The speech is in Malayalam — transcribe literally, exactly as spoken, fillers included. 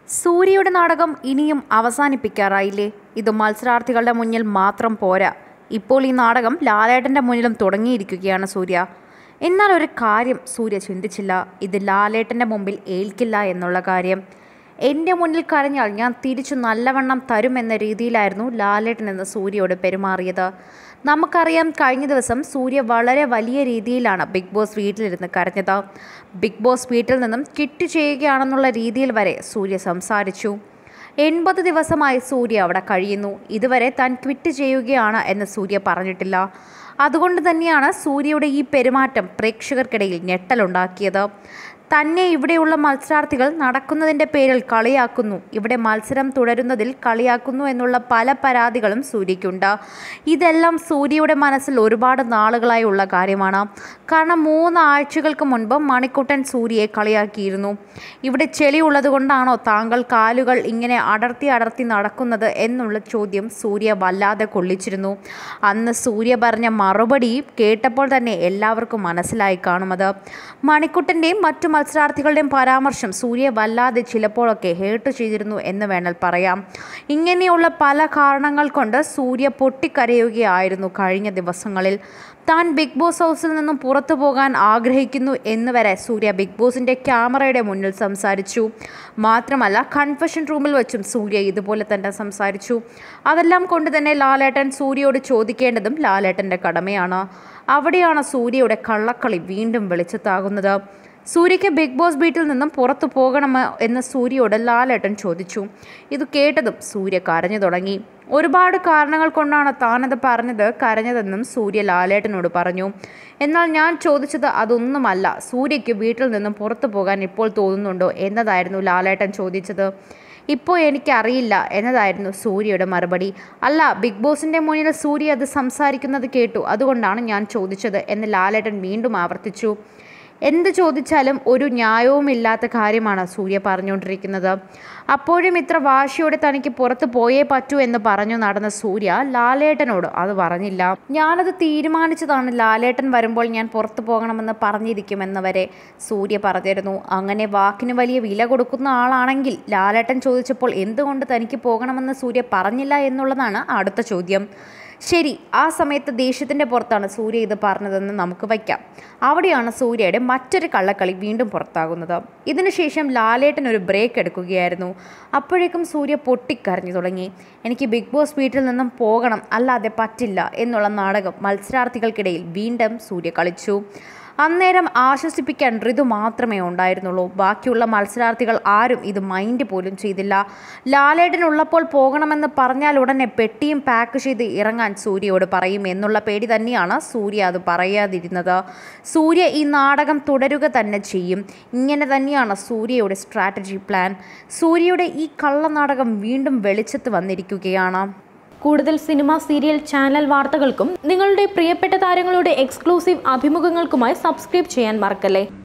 സൂര്യയുടെ നാടകം ഇനിയും അവസാനിപ്പിക്കാറായില്ലേ? ഇത് മത്സരാർത്ഥികളുടെ മുന്നിൽ മാത്രം പോരാ, ഇപ്പോൾ ഈ നാടകം ലാലേട്ടൻ്റെ മുന്നിലും തുടങ്ങിയിരിക്കുകയാണ് സൂര്യ. എന്നാൽ ഒരു കാര്യം സൂര്യ ചിന്തിച്ചില്ല, ഇത് ലാലേട്ടൻ്റെ മുമ്പിൽ ഏൽക്കില്ല എന്നുള്ള കാര്യം. എൻ്റെ മുന്നിൽ കരഞ്ഞാൽ ഞാൻ തിരിച്ചു നല്ലവണ്ണം തരുമെന്ന രീതിയിലായിരുന്നു ലാലേട്ടൻ എന്ന് സൂര്യയോട് പെരുമാറിയത്. നമുക്കറിയാം, കഴിഞ്ഞ ദിവസം സൂര്യ വളരെ വലിയ രീതിയിലാണ് ബിഗ് ബോസ് വീട്ടിലിരുന്ന് കരഞ്ഞത്. ബിഗ് ബോസ് വീട്ടിൽ നിന്നും കിറ്റ് ചെയ്യുകയാണെന്നുള്ള രീതിയിൽ വരെ സൂര്യ സംസാരിച്ചു. എൺപത് ദിവസമായി സൂര്യ അവിടെ കഴിയുന്നു, ഇതുവരെ താൻ ക്വിറ്റ് ചെയ്യുകയാണ് എന്ന് സൂര്യ പറഞ്ഞിട്ടില്ല. അതുകൊണ്ട് തന്നെയാണ് സൂര്യയുടെ ഈ പെരുമാറ്റം പ്രേക്ഷകർക്കിടയിൽ ഞെട്ടലുണ്ടാക്കിയത്. തന്നെ ഇവിടെയുള്ള മത്സരാർത്ഥികൾ നടക്കുന്നതിൻ്റെ പേരിൽ കളിയാക്കുന്നു, ഇവിടെ മത്സരം തുടരുന്നതിൽ കളിയാക്കുന്നു എന്നുള്ള പല പരാതികളും സൂര്യയ്ക്കുണ്ട്. ഇതെല്ലാം സൂര്യയുടെ മനസ്സിൽ ഒരുപാട് നാളുകളായി ഉള്ള കാര്യമാണ്. കാരണം മൂന്ന് ആഴ്ചകൾക്ക് മുൻപ് മണിക്കുട്ടൻ സൂര്യയെ കളിയാക്കിയിരുന്നു. ഇവിടെ ചെളി ഉള്ളത് കൊണ്ടാണോ താങ്കൾ കാലുകൾ ഇങ്ങനെ അടർത്തി അടർത്തി നടക്കുന്നത് എന്നുള്ള ചോദ്യം സൂര്യ വല്ലാതെ കൊള്ളിച്ചിരുന്നു. അന്ന് സൂര്യ പറഞ്ഞ മറുപടി കേട്ടപ്പോൾ തന്നെ എല്ലാവർക്കും മനസ്സിലായി കാണുമത്. മണിക്കുട്ടൻ്റെയും മറ്റു മത്സരാർത്ഥികളുടെയും പരാമർശം സൂര്യ വല്ലാതെ ചിലപ്പോഴൊക്കെ ഹേർട്ട് ചെയ്തിരുന്നു എന്ന് വേണേൽ പറയാം. ഇങ്ങനെയുള്ള പല കാരണങ്ങൾ കൊണ്ട് സൂര്യ പൊട്ടിക്കരയുകയായിരുന്നു കഴിഞ്ഞ ദിവസങ്ങളിൽ. താൻ ബിഗ് ബോസ് ഹൗസിൽ നിന്നും പുറത്തു പോകാൻ ആഗ്രഹിക്കുന്നു എന്ന് വരെ സൂര്യ ബിഗ് ബോസിൻ്റെ ക്യാമറയുടെ മുന്നിൽ സംസാരിച്ചു. മാത്രമല്ല, കൺഫെഷൻ റൂമിൽ വെച്ചും സൂര്യ ഇതുപോലെ തന്നെ സംസാരിച്ചു. അതെല്ലാം കൊണ്ട് തന്നെ ലാലേട്ടൻ സൂര്യയോട് ചോദിക്കേണ്ടതും ലാലേട്ടൻ്റെ കടമയാണ്. അവിടെയാണ് സൂര്യയുടെ കള്ളക്കളി വീണ്ടും വെളിച്ചത്താകുന്നത്. സൂര്യയ്ക്ക് ബിഗ് ബോസ് വീട്ടിൽ നിന്നും പുറത്തു പോകണമോ എന്ന് സൂര്യയോട് ലാലേട്ടൻ ചോദിച്ചു. ഇത് കേട്ടതും സൂര്യ കരഞ്ഞു തുടങ്ങി. ഒരുപാട് കാരണങ്ങൾ കൊണ്ടാണ് താനത് പറഞ്ഞത് കരഞ്ഞതെന്നും സൂര്യ ലാലേട്ടനോട് പറഞ്ഞു. എന്നാൽ ഞാൻ ചോദിച്ചത് അതൊന്നുമല്ല, സൂര്യയ്ക്ക് വീട്ടിൽ നിന്നും പുറത്തു പോകാൻ ഇപ്പോൾ തോന്നുന്നുണ്ടോ എന്നതായിരുന്നു ലാലേട്ടൻ ചോദിച്ചത്. ഇപ്പോൾ എനിക്കറിയില്ല എന്നതായിരുന്നു സൂര്യയുടെ മറുപടി. അല്ല, ബിഗ് ബോസിൻ്റെ മുന്നിൽ സൂര്യ അത് സംസാരിക്കുന്നത് കേട്ടു, അതുകൊണ്ടാണ് ഞാൻ ചോദിച്ചത് എന്ന് ലാലേട്ടൻ വീണ്ടും ആവർത്തിച്ചു. എന്ത് ചോദിച്ചാലും ഒരു ന്യായവുമില്ലാത്ത കാര്യമാണ് സൂര്യ പറഞ്ഞുകൊണ്ടിരിക്കുന്നത്. അപ്പോഴും ഇത്ര വാശിയോടെ തനിക്ക് പുറത്ത് പോയേ പറ്റൂ എന്ന് പറഞ്ഞു നടന്ന സൂര്യ ലാലേട്ടനോട് അത് പറഞ്ഞില്ല. ഞാനത് തീരുമാനിച്ചതാണ്, ലാലേട്ടൻ വരുമ്പോൾ ഞാൻ പുറത്തു പോകണമെന്ന് പറഞ്ഞിരിക്കുമെന്ന് വരെ സൂര്യ പറഞ്ഞിരുന്നു. അങ്ങനെ വാക്കിന് വലിയ വില കൊടുക്കുന്ന ആളാണെങ്കിൽ ലാലേട്ടൻ ചോദിച്ചപ്പോൾ എന്തുകൊണ്ട് തനിക്ക് പോകണമെന്ന് സൂര്യ പറഞ്ഞില്ല എന്നുള്ളതാണ് അടുത്ത ചോദ്യം. ശരി, ആ സമയത്ത് ദേഷ്യത്തിൻ്റെ പുറത്താണ് സൂര്യ ഇത് പറഞ്ഞതെന്ന് നമുക്ക് വയ്ക്കാം. അവിടെയാണ് സൂര്യയുടെ മറ്റൊരു കള്ളക്കളി വീണ്ടും പുറത്താകുന്നത്. ഇതിനുശേഷം ലാലേട്ടൻ ഒരു ബ്രേക്ക് എടുക്കുകയായിരുന്നു. അപ്പോഴേക്കും സൂര്യ പൊട്ടിക്കരഞ്ഞു തുടങ്ങി. എനിക്ക് ബിഗ് ബോസ് വീട്ടിൽ നിന്നും പോകണം, അല്ലാതെ പറ്റില്ല എന്നുള്ള നാടകം മത്സരാർത്ഥികൾക്കിടയിൽ വീണ്ടും സൂര്യ കളിച്ചു. അന്നേരം ആശ്വസിപ്പിക്കാൻ ഋതു മാത്രമേ ഉണ്ടായിരുന്നുള്ളൂ. ബാക്കിയുള്ള മത്സരാർത്ഥികൾ ആരും ഇത് മൈൻഡ് പോലും ചെയ്തില്ല. ലാലേട്ടൻ ഉള്ളപ്പോൾ പോകണമെന്ന് പറഞ്ഞാൽ ഉടനെ പെട്ടിയും പാക്ക് ചെയ്ത് ഇറങ്ങാൻ സൂര്യയോട് പറയും എന്നുള്ള പേടി തന്നെയാണ് സൂര്യ അത് പറയാതിരുന്നത്. സൂര്യ ഈ നാടകം തുടരുക തന്നെ ചെയ്യും. ഇങ്ങനെ തന്നെയാണ് സൂര്യയുടെ സ്ട്രാറ്റജി പ്ലാൻ. സൂര്യയുടെ ഈ കള്ളനാടകം വീണ്ടും വെളിച്ചത്ത് വന്നിരിക്കുകയാണ്. കൂടുതൽ സിനിമ, സീരിയൽ, ചാനൽ വാർത്തകൾക്കും നിങ്ങളുടെ പ്രിയപ്പെട്ട താരങ്ങളുടെ എക്സ്ക്ലൂസീവ് അഭിമുഖങ്ങൾക്കുമായി സബ്സ്ക്രൈബ് ചെയ്യാൻ മറക്കല്ലേ.